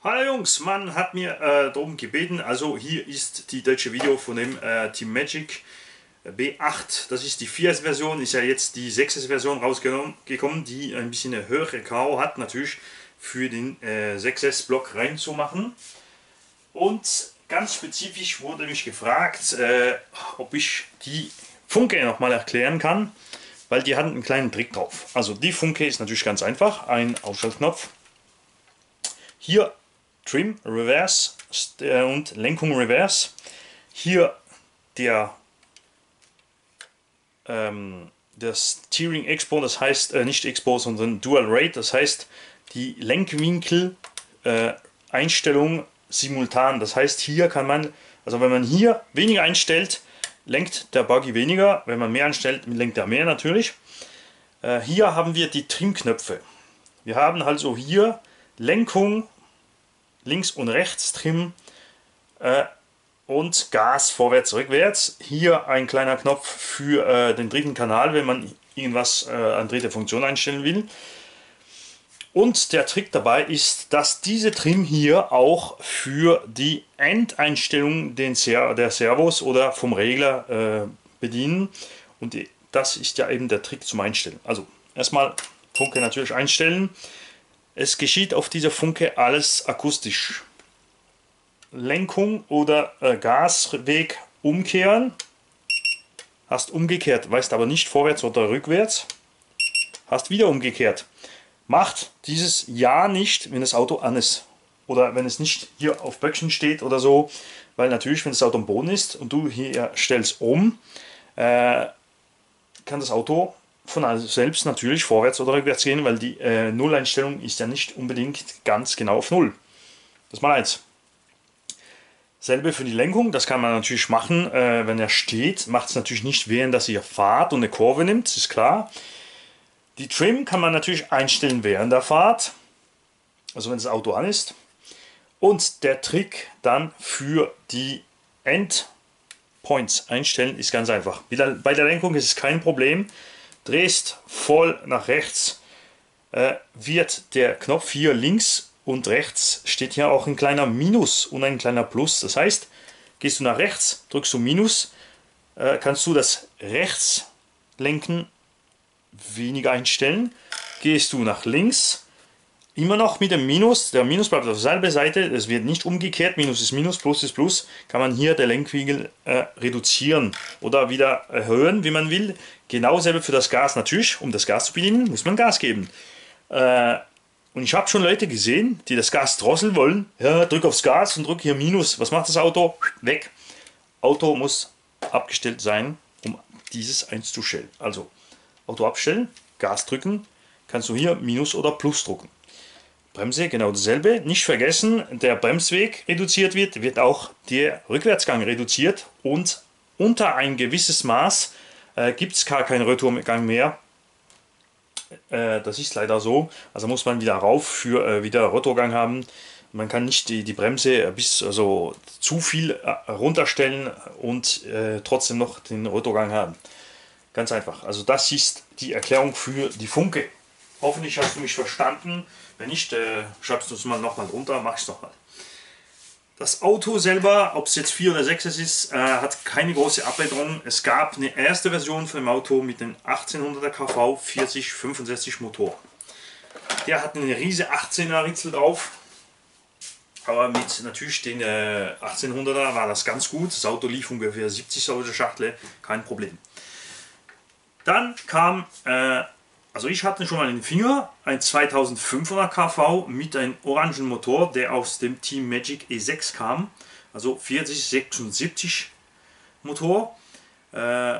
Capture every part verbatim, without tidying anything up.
Hallo Jungs, man hat mir äh, darum gebeten, also hier ist die deutsche Video von dem äh, Teammagic B acht. Das ist die vier S-Version, ist ja jetzt die sechs S-Version rausgekommen, die ein bisschen eine höhere K O hat, natürlich für den äh, sechs S-Block reinzumachen. Und ganz spezifisch wurde mich gefragt, äh, ob ich die Funke nochmal erklären kann, weil die hatten einen kleinen Trick drauf. Also die Funke ist natürlich ganz einfach, ein Ausschaltknopf. Hier Trim, Reverse und Lenkung Reverse. Hier der, ähm, der Steering Expo, das heißt äh, nicht Expo, sondern Dual Rate, das heißt die Lenkwinkel äh, Einstellung simultan. Das heißt, hier kann man, also wenn man hier weniger einstellt, lenkt der Buggy weniger, wenn man mehr einstellt, lenkt er mehr natürlich. Äh, hier haben wir die Trimknöpfe. Wir haben also hier Lenkung, links und rechts Trim äh, und Gas vorwärts, rückwärts. Hier ein kleiner Knopf für äh, den dritten Kanal, wenn man irgendwas äh, an dritte Funktion einstellen will. Und der Trick dabei ist, dass diese Trim hier auch für die Endeinstellung den Ser der Servos oder vom Regler äh, bedienen. Und die, das ist ja eben der Trick zum Einstellen. Also erstmal Funke natürlich einstellen. Es geschieht auf dieser Funke alles akustisch. Lenkung oder äh, Gasweg umkehren. Hast umgekehrt, weißt aber nicht vorwärts oder rückwärts. Hast wieder umgekehrt. Macht dieses Ja nicht, wenn das Auto an ist. Oder wenn es nicht hier auf Böckchen steht oder so. Weil natürlich, wenn das Auto am Boden ist und du hier stellst um, äh, kann das Auto von selbst natürlich vorwärts oder rückwärts gehen, weil die äh, Null-Einstellung ist ja nicht unbedingt ganz genau auf Null. Das ist mal eins. Selbe für die Lenkung, das kann man natürlich machen, äh, wenn er steht. Macht es natürlich nicht, während dass ihr fahrt und eine Kurve nimmt, ist klar. Die Trim kann man natürlich einstellen während der Fahrt, also wenn das Auto an ist. Und der Trick dann für die Endpoints einstellen ist ganz einfach. Bei der Lenkung ist es kein Problem. Drehst voll nach rechts, äh, wird der Knopf hier links und rechts steht hier auch ein kleiner Minus und ein kleiner Plus. Das heißt, gehst du nach rechts, drückst du Minus, äh, kannst du das Rechtslenken weniger einstellen. Gehst du nach links, immer noch mit dem Minus, der Minus bleibt auf derselben Seite, es wird nicht umgekehrt, Minus ist Minus, Plus ist Plus, kann man hier der Lenkwinkel äh, reduzieren oder wieder erhöhen, wie man will. Genau selbe für das Gas natürlich, um das Gas zu bedienen, muss man Gas geben. Äh, und ich habe schon Leute gesehen, die das Gas drosseln wollen, ja, drück aufs Gas und drück hier Minus, was macht das Auto? Weg. Auto muss abgestellt sein, um dieses einzustellen. Also Auto abstellen, Gas drücken, kannst du hier Minus oder Plus drücken. Bremse genau dasselbe. Nicht vergessen, der Bremsweg reduziert wird, wird auch der Rückwärtsgang reduziert und unter ein gewisses Maß äh, gibt es gar keinen Retourgang mehr. Äh, das ist leider so. Also muss man wieder rauf für äh, wieder Retourgang haben. Man kann nicht die, die Bremse bis also zu viel äh, runterstellen und äh, trotzdem noch den Retourgang haben. Ganz einfach. Also das ist die Erklärung für die Funke. Hoffentlich hast du mich verstanden. Wenn nicht, äh, schreibst du es mal nochmal drunter, mach ich es nochmal. Das Auto selber, ob es jetzt vier oder sechs ist, äh, hat keine große Abänderung. Es gab eine erste Version von dem Auto mit dem achtzehnhunderter K V vierzig fünfundsechzig Motor. Der hat eine riesige achtzehner Ritzel drauf. Aber mit natürlich den äh, achtzehnhunderter war das ganz gut. Das Auto lief ungefähr siebzig solche Schachtel, kein Problem. Dann kam, äh, also ich hatte schon mal in den Finger, ein zweitausendfünfhundert K V mit einem orangen Motor, der aus dem Teammagic E sechs kam, also vierzig sechsundsiebzig Motor. Äh,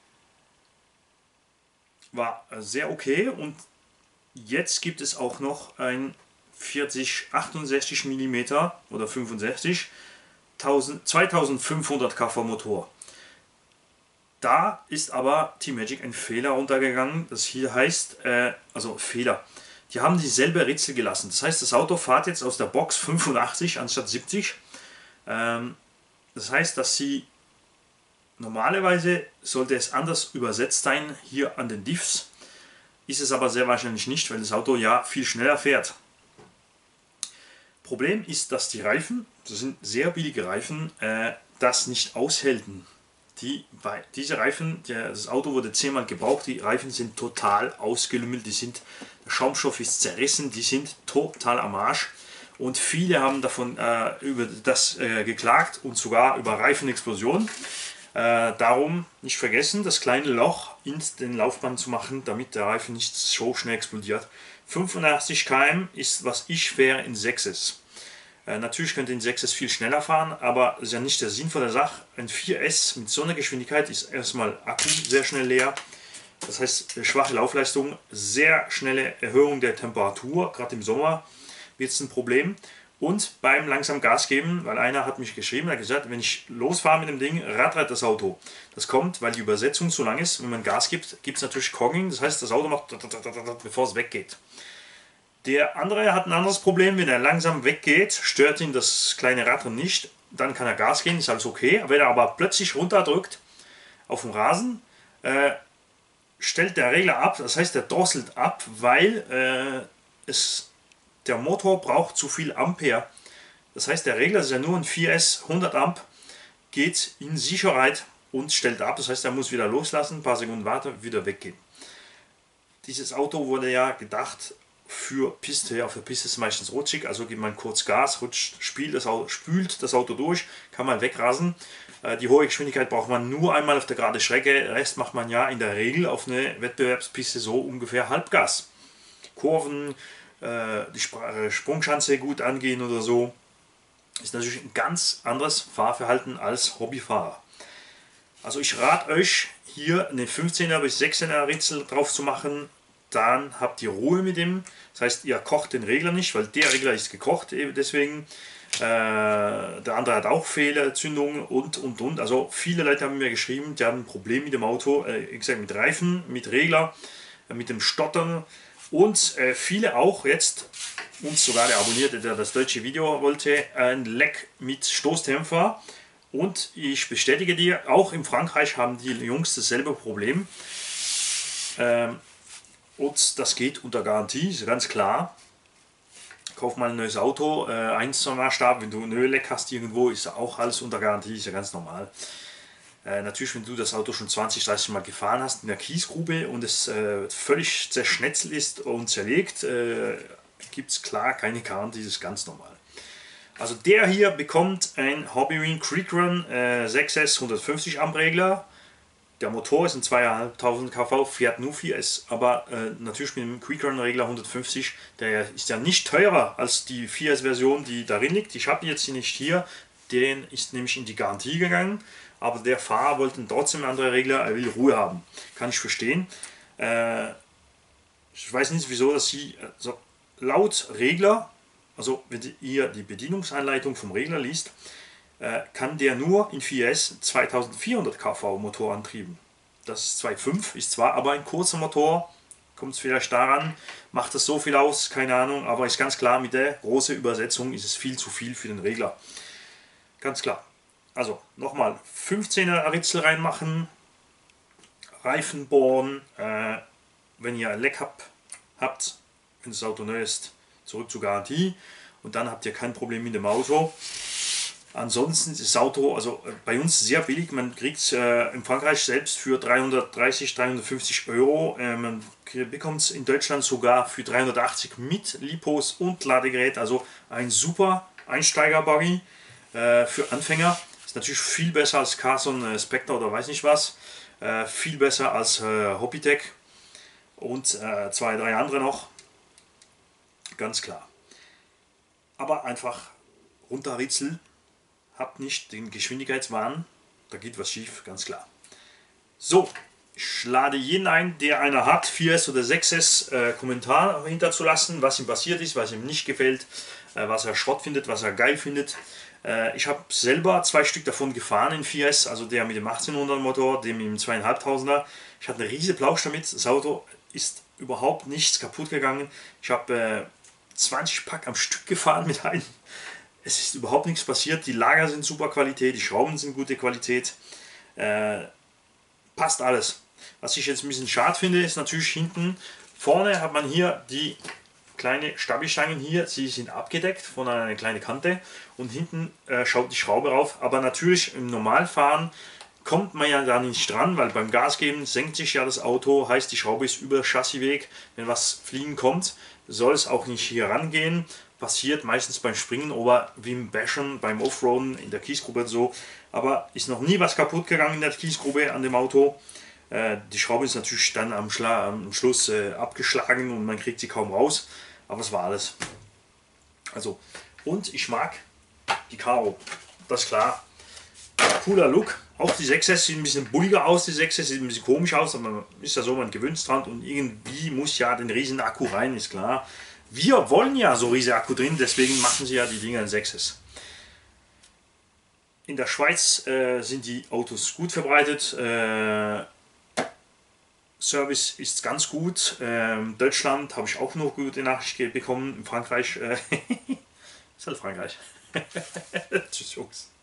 war sehr okay und jetzt gibt es auch noch ein vierzig achtundsechzig Millimeter oder fünfundsechzig zweitausendfünfhundert K V Motor. Da ist aber Teammagic ein Fehler untergegangen, das hier heißt, äh, also Fehler, die haben dieselbe Ritzel gelassen. Das heißt, das Auto fährt jetzt aus der Box fünfundachtzig anstatt siebzig. Ähm, das heißt, dass sie normalerweise sollte es anders übersetzt sein hier an den Diffs. Ist es aber sehr wahrscheinlich nicht, weil das Auto ja viel schneller fährt. Problem ist, dass die Reifen, das sind sehr billige Reifen, äh, das nicht aushalten. Die, bei, diese Reifen, der, das Auto wurde zehnmal gebraucht, die Reifen sind total ausgelümmelt, die sind, der Schaumstoff ist zerrissen, die sind total am Arsch. Und viele haben davon äh, über das äh, geklagt und sogar über Reifenexplosionen. Äh, darum nicht vergessen, das kleine Loch in den Laufband zu machen, damit der Reifen nicht so schnell explodiert. fünfundachtzig Kilometer ist, was ich fahre, in sechs. Äh, natürlich könnt ihr in sechs viel schneller fahren, aber das ist ja nicht der Sinn von der Sache. Ein vier S mit so einer Geschwindigkeit ist erstmal Akku sehr schnell leer. Das heißt, schwache Laufleistung, sehr schnelle Erhöhung der Temperatur, gerade im Sommer wird es ein Problem. Und beim langsam Gas geben, weil einer hat mich geschrieben, hat gesagt, wenn ich losfahre mit dem Ding, rattert das Auto. Das kommt, weil die Übersetzung zu lang ist. Wenn man Gas gibt, gibt es natürlich Cogging, das heißt, das Auto macht, bevor es weggeht. Der andere hat ein anderes Problem, wenn er langsam weggeht, stört ihn das kleine Rattern nicht, dann kann er Gas geben, ist alles okay. Wenn er aber plötzlich runterdrückt auf dem Rasen, äh, stellt der Regler ab, das heißt, der drosselt ab, weil äh, es der Motor braucht zu viel Ampere. Das heißt, der Regler ist ja nur ein vier S, hundert Amp, geht in Sicherheit und stellt ab. Das heißt, er muss wieder loslassen, ein paar Sekunden warten, wieder weggehen. Dieses Auto wurde ja gedacht für Piste. Auf der Piste ist es meistens rutschig, also gibt man kurz Gas, rutscht, spielt das Auto, spült das Auto durch, kann man wegrasen. Die hohe Geschwindigkeit braucht man nur einmal auf der geraden Strecke. Rest macht man ja in der Regel auf eine Wettbewerbspiste so ungefähr Halbgas. Kurven, die Sprungschanze gut angehen oder so, ist natürlich ein ganz anderes Fahrverhalten als Hobbyfahrer. Also ich rate euch, hier eine fünfzehner bis sechzehner Ritzel drauf zu machen, dann habt ihr Ruhe mit dem. Das heißt, ihr kocht den Regler nicht, weil der Regler ist gekocht, deswegen. Äh, der andere hat auch Fehlerzündungen und und und. Also viele Leute haben mir geschrieben, die haben ein Problem mit dem Auto, äh, ich sag, mit Reifen, mit Regler, äh, mit dem Stottern. Und äh, viele auch jetzt, und sogar der Abonnierte, der das deutsche Video wollte, ein Leck mit Stoßdämpfer. Und ich bestätige dir, auch in Frankreich haben die Jungs dasselbe Problem. Ähm, und das geht unter Garantie, ist ganz klar. Kauf mal ein neues Auto, äh, eins zum Maßstab, wenn du ein Ölleck hast irgendwo, ist auch alles unter Garantie, ist ja ganz normal. Äh, natürlich, wenn du das Auto schon zwanzig, dreißig Mal gefahren hast in der Kiesgrube und es äh, völlig zerschnetzelt ist und zerlegt, äh, gibt es klar keine Garantie, das ist ganz normal. Also der hier bekommt ein Hobbywing Creek-Run äh, sechs S hundertfünfzig Amp Regler. Der Motor ist ein zweitausendfünfhundert Kilowatt, fährt nur vier S, aber äh, natürlich mit dem Creek-Run Regler hundertfünfzig, der ist ja nicht teurer als die vier S Version, die darin liegt. Ich habe jetzt nicht hier, den ist nämlich in die Garantie gegangen. Aber der Fahrer wollte trotzdem andere Regler, er will Ruhe haben. Kann ich verstehen. Äh, ich weiß nicht, wieso, dass sie also laut Regler, also wenn ihr die Bedienungsanleitung vom Regler liest, äh, kann der nur in vier S zweitausendvierhundert Kilowatt Motor antrieben. Das ist zwei Komma fünf, ist zwar aber ein kurzer Motor, kommt es vielleicht daran, macht das so viel aus, keine Ahnung, aber ist ganz klar, mit der großen Übersetzung ist es viel zu viel für den Regler. Ganz klar. Also nochmal, fünfzehner Ritzel reinmachen, Reifen bohren, äh, wenn ihr ein Leck habt, habt, wenn das Auto neu ist, zurück zur Garantie und dann habt ihr kein Problem mit dem Auto. Ansonsten ist das Auto, also bei uns sehr billig, man kriegt es äh, in Frankreich selbst für dreihundertdreißig, dreihundertfünfzig Euro, äh, man bekommt es in Deutschland sogar für dreihundertachtzig mit Lipos und Ladegerät, also ein super Einsteiger-Buggy äh, für Anfänger. Ist natürlich viel besser als Carson äh, Spectre oder weiß nicht was. Äh, viel besser als äh, Hobbytech und äh, zwei, drei andere noch. Ganz klar. Aber einfach runterritzeln. Habt nicht den Geschwindigkeitswahn. Da geht was schief, ganz klar. So, ich lade jeden ein, der einer hat, vier S oder sechs S, äh, Kommentar hinterzulassen, was ihm passiert ist, was ihm nicht gefällt, äh, was er Schrott findet, was er geil findet. Ich habe selber zwei Stück davon gefahren in vier S, also der mit dem achtzehnhundert Motor, dem mit dem zweitausendfünfhunderter. Ich hatte eine riesige Plausch damit, das Auto ist überhaupt nichts kaputt gegangen. Ich habe äh, zwanzig Pack am Stück gefahren mit einem. Es ist überhaupt nichts passiert, die Lager sind super Qualität, die Schrauben sind gute Qualität. Äh, passt alles. Was ich jetzt ein bisschen schade finde, ist natürlich hinten, vorne hat man hier die kleine Stabilstangen hier, sie sind abgedeckt von einer kleinen Kante und hinten äh, schaut die Schraube rauf. Aber natürlich im Normalfahren kommt man ja da nicht dran, weil beim Gas geben senkt sich ja das Auto, heißt die Schraube ist über Chassisweg. Wenn was fliegen kommt, soll es auch nicht hier rangehen. Passiert meistens beim Springen oder wie im Bashen, beim Offroaden in der Kiesgrube und so. Aber ist noch nie was kaputt gegangen in der Kiesgrube an dem Auto. Äh, die Schraube ist natürlich dann am, Schla am Schluss äh, abgeschlagen und man kriegt sie kaum raus. Aber es war alles. Also, und ich mag die Karo. Das ist klar. Cooler Look. Auch die sechs S sieht ein bisschen bulliger aus, die sechs S sieht ein bisschen komisch aus, aber man ist ja so, man gewöhnt dran und irgendwie muss ja den riesen Akku rein, ist klar. Wir wollen ja so riesen Akku drin, deswegen machen sie ja die Dinger in sechs S. In der Schweiz äh, sind die Autos gut verbreitet. Äh, Service ist ganz gut. Ähm, Deutschland habe ich auch noch gute Nachricht bekommen. In Frankreich äh, ist halt Frankreich. Tschüss Jungs.